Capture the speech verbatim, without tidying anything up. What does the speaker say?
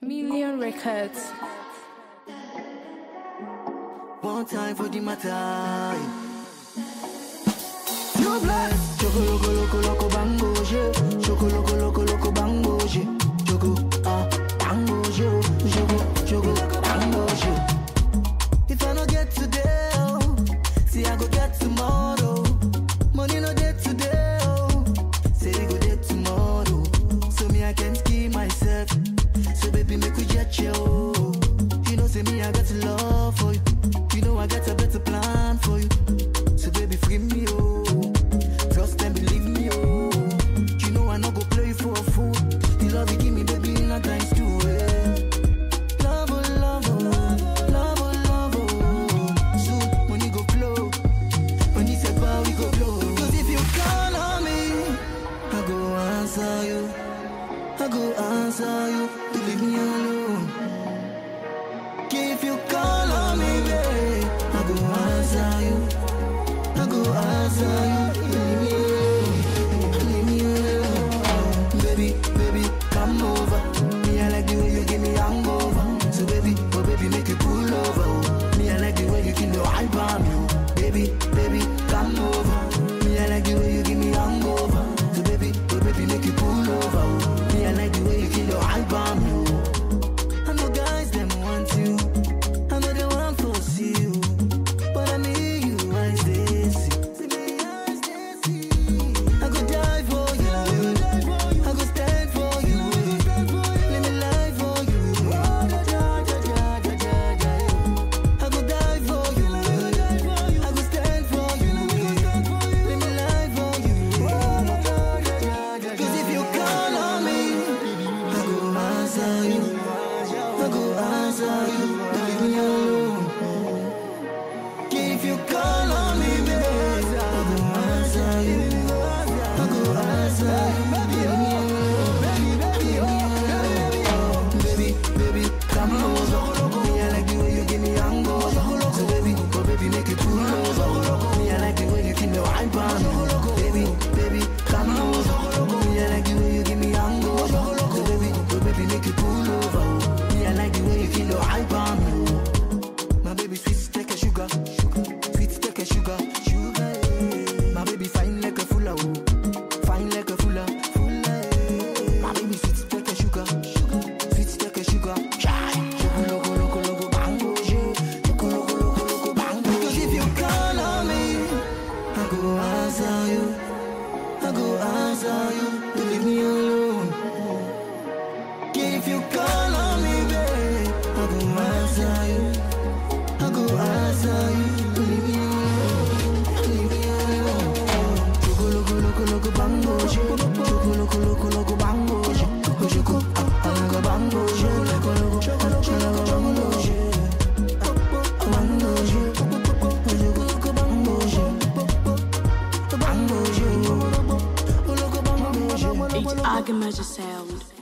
Million Records. One time for the matter. No bless. Choco loco loco loco bango je. Choco loco loco loco bango je. Choco ah bango je. Choco choco bango je. If I no get today, oh, see I go get tomorrow. Money no get today, oh, say we go get tomorrow. So me I can't keep myself. So baby make we jet you. You know say me I got love for you. You know I got a better plan for you. So baby free me oh. Trust and believe me oh. You know I no go play you for a fool. The love you give me baby not times two eh. Love oh love oh love oh love oh. Soon money go flow. When he said bow we go blow. Cause if you call on me I go answer you. I go answer you. You leave me alone. If you call on me, babe, I go answer you. I go answer you. Leave me alone. Leave me alone. Baby, baby, come over. Me, I like the way you give me hangover. So baby, oh baby, make you pull over. Me, I like the way you give me hype on you. Baby, baby, come over. Me, I like the way you give me hangover. So baby, oh baby, make you pull over. Me, I like the way you give me hype on you. I know guys, them want you. It's Argameasure sound.